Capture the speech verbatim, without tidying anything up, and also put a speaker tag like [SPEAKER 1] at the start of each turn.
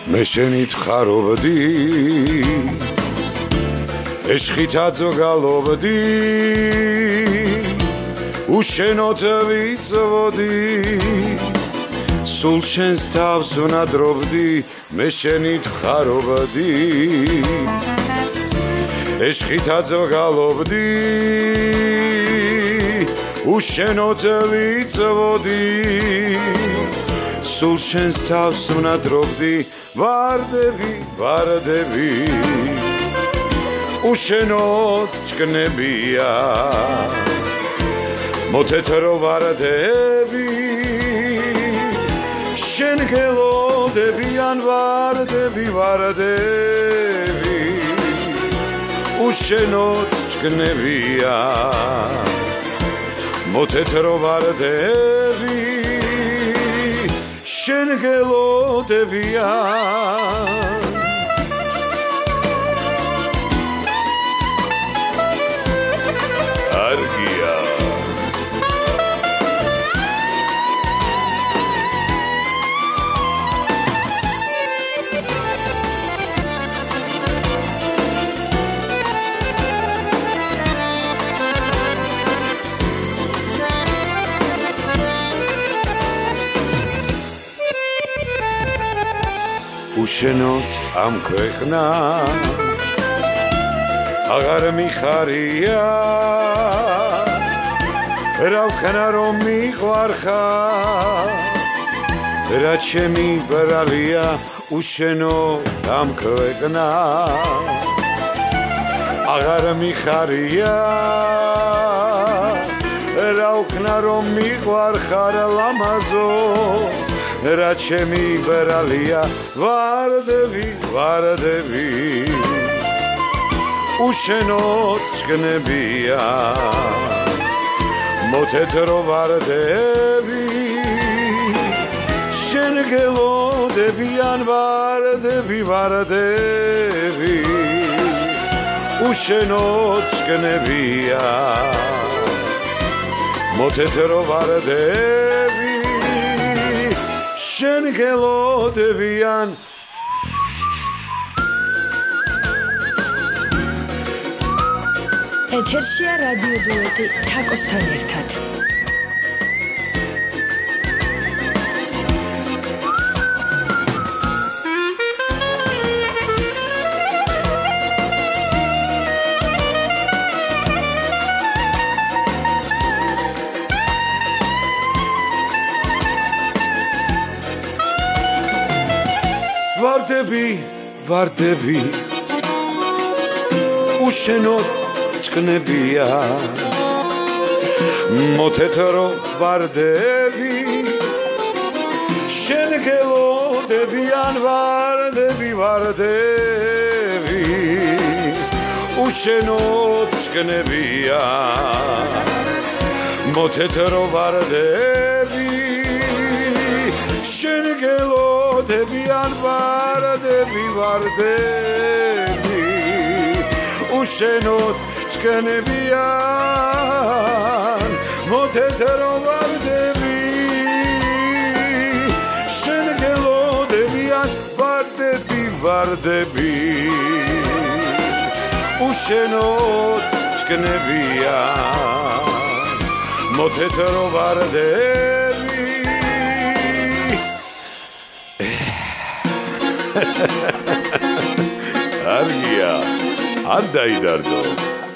[SPEAKER 1] მე შენით ხარობდი ეშხითაც გალობდი უშენოთ ვიცვოდი სულ შენს თავს ვნადრობდი მე შენით ხარობდი ეშხითაც გალობდი უშენოთ ვიცვოდი სულ შენს თავს ვნადრობდი ვარდები ვარდები უშენოთ ჭკნებია მოთეთრო ვარდები შენ გელოდებიან ვარდები ვარდები უშენოთ ჭკნებია მოთეთრო ვარდები შენ გელოდებიან არგია უშენოთ ამ ქვეყნა აღარ მიხარია რა ვქნა რომ მიყვარხარ რა ჩემი ბრალია უშენოთ ამ ქვეყნა აღარ მიხარია რა ვქნა რომ მიყვარხარ ლამაზო რა ჩემი ბრალია ვარდები ვარდები უშენოთ ჭკნებია მოთეთრო ვარდები შენ გელოდებიან ვარდები ვარდები უშენოთ ჭკნებია მოთეთრო ვარდები შენ გელოდებიან
[SPEAKER 2] ეთერშია რადიო დუეტი თაკოსთან ერთად.
[SPEAKER 1] ვარდები ვარდები უშენოთ ჭკნებია მოთეთრო ვარდები შენ გელოდებიან ვარდები ვარდები უშენოთ ჭკნებია მოთეთრო ვარდები შენ გელოდებიან ვარდები ვარდები უშენოთ ჭკნებიან მოთეთრო ვარდები შენ გელოდებიან ვარდები ვარდები უშენოთ ჭკნებიან მოთეთრო ვარდები არგია არ დაიდარდო